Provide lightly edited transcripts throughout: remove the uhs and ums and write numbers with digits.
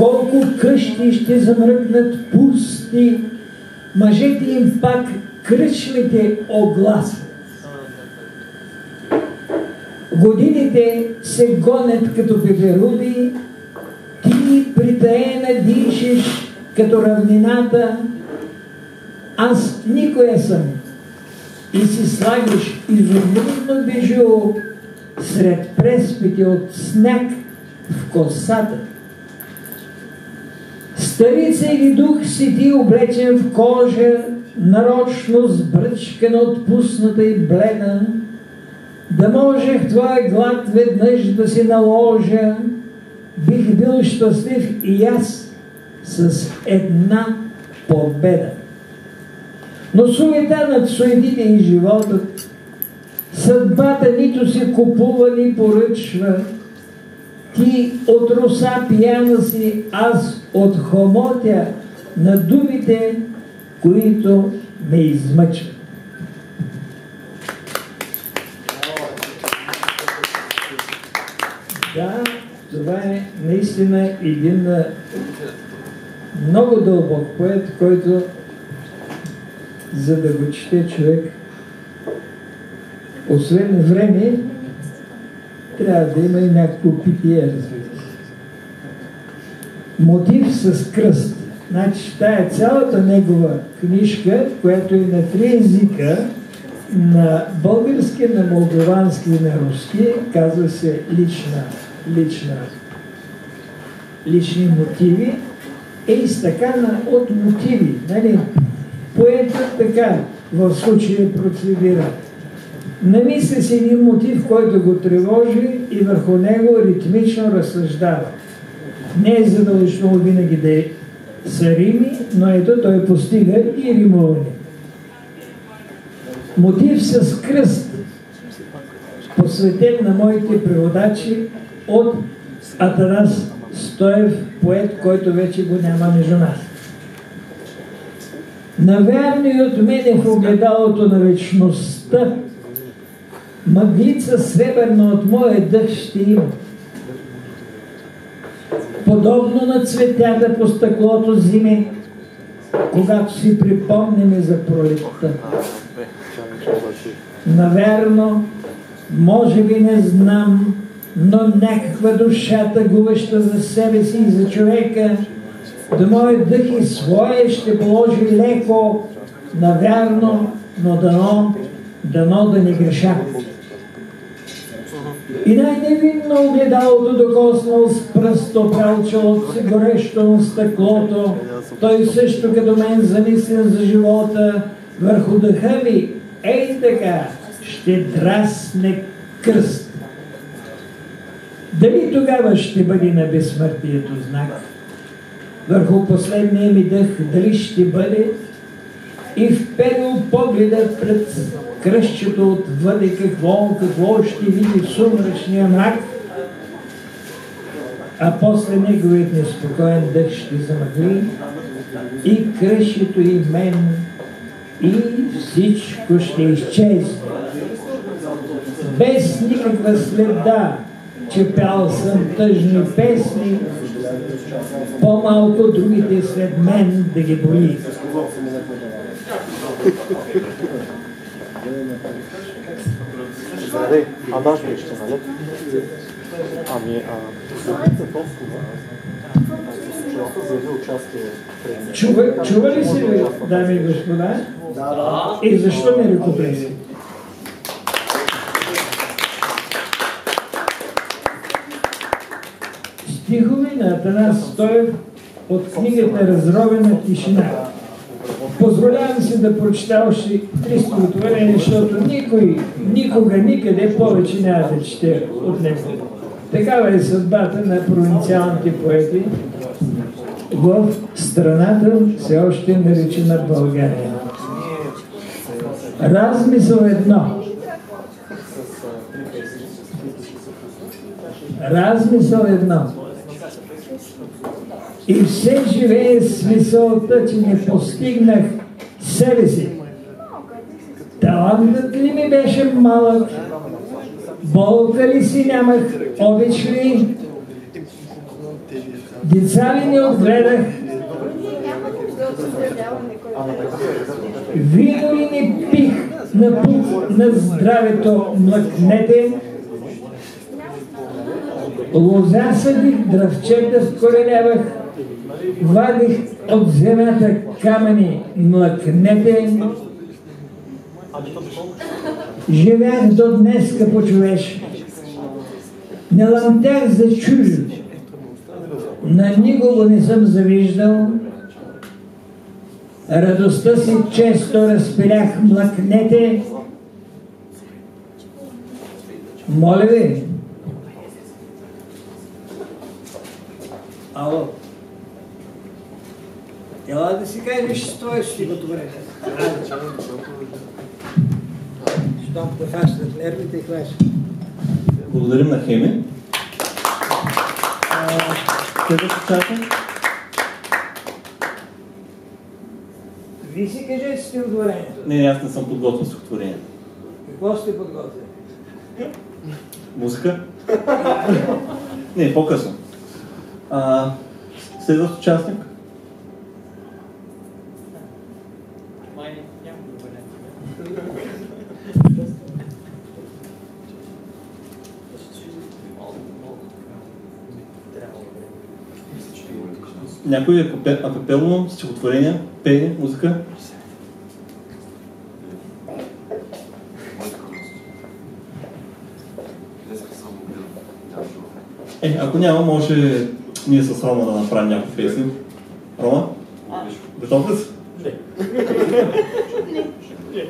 колко къщи ще замръкнат пусти, мъжете им пак кръчмите огласват. Годините се гонят като пеперуди, ти притаена дишиш като равнината, аз никоя съм, и си слагаш изумрудно бижу сред преспите от сняг в косата. Старица или дух си ти облечен в кожа, нарочно сбръчкана, отпусната и бледа, да можех твоя глад веднъж да си наложа, бих бил щастлив и аз с една победа. Но суета над суетите и животът, съдбата нито се купува, ни поръчва. Ти от роса пияна си, аз от хомотя на думите, които ме измъчват. Да, това е наистина един много дълбок поет, който, за да го чете човек, освен време, трябва да има и някакво питие, разбира се. Мотив с кръст. Значи, тая цялата негова книжка, която е на 3 езика, на български, на молдовански и на руски, казва се лични мотиви, е изтъкана от мотиви. Нали? Поетът така в случая процедира. Намисля си един мотив, който го тревожи и върху него ритмично разсъждава. Не е задължително винаги да са рими, но ето той постига и римуване. Мотив с кръст, посветен на моите преводачи от Атанас Стоев, поет, който вече го няма между нас. Навярно и от мене в огледалото на вечността, мъглица сребърна от моя дъх ще има. Подобно на цветята по стъклото зиме, когато си припомняме за пролетта. Навярно, може би не знам, но някаква душата, губеща за себе си и за човека, да моят дъх и свое ще положи леко, навярно, но дано да не греша. И най-невинно огледалото докоснал с пръст опрял челото си горещо на стъклото, той също като мен замислен за живота, върху дъха ми, ей така, ще драсне кръст. Дали тогава ще бъде на безсмъртието знак? Върху последния ми дъх дали ще бъде и вперил погледа пред кръстчето от въде какво ще види в сумрачния мрак, а после неговият неспокоен дъх ще замъгли и кръстчето и мен и всичко ще изчезне. Без никаква следа, че пял съм тъжни песни, по-малко другите след мен да ги боли. Даш ми ще, нали? Чували си ли, дами и господа? Да. И защо не ръкопляскате? Стихове на Атанас Стоев от книгата "Разровена тишина". Позволявам си да прочета още 3 стихотворения, защото никой, никога, никъде повече няма да чете от него. Такава е съдбата на провинциалните поети в страната, все още наречена България. Размисъл едно. Размисъл едно. И все живее с мисълта, че не постигнах себе си. Талантът ли ми беше малък? Болка ли си нямах? Обич ли? Деца ли не отгледах? Вино ли не пих на пух на здравето млъкнете? Лоза съдих, дръвчета скоренявах, вадих от земята камъни млъкнете. Живях до днеска по човешки. Не ламтях за чужд, на никого не съм завиждал. Радостта си често разпилях млъкнете. Моля ви. Ало. Ела да си кажеш с твое стихотворение. Щом те хащат нервите и хващат. Благодарим на Хеми. Следващото чата. Вие си кажете стихотворението. Не, аз не съм подготвил стихотворение. Какво сте подготвили? Музика? Не, по-късно. Следващ участник. Някой акапелно, стихотворение, пее, музика? Ако няма, може ние с Рома да направим някакви песни. Рома? Готов ли си? Не.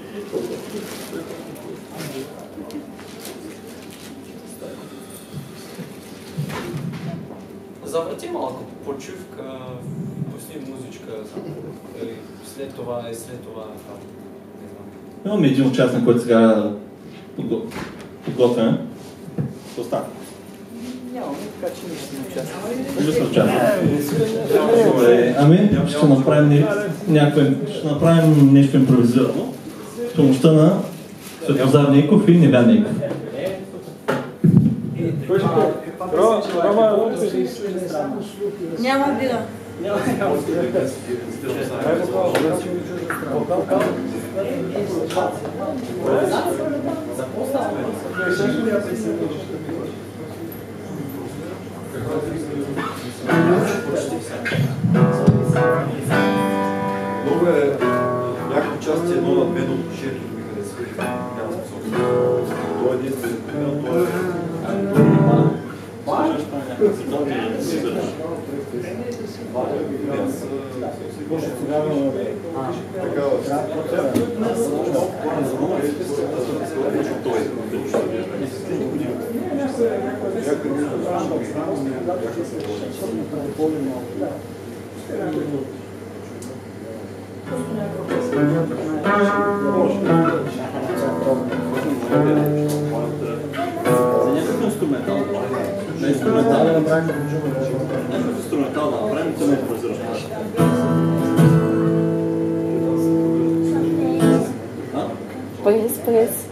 Завърти малко почивка, пусти музичка и след това Имаме един участник, който сега подготвяме. Какво става? Нямаме, така че не Ще участник. Добре, ще направим нещо импровизирано с помощта на Светозар Нейков и Невян Нейков. Няма бира. Много е някакво участие, едно на мен отношението ми харесва. Няма способност. Това е единствено пример, това е... За някакъв инструментал. На инструментал да направим инструментал да направим, то не е прозрачно. Прес.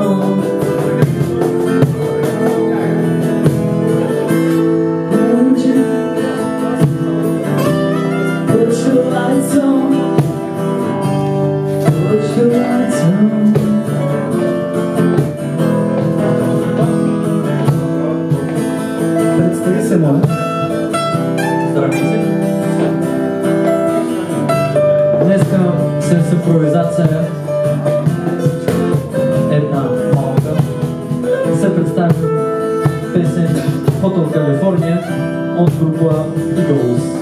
When С импровизация една малка се представя песен Hotel California от група Eagles.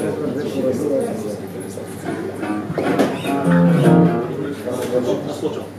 Случай.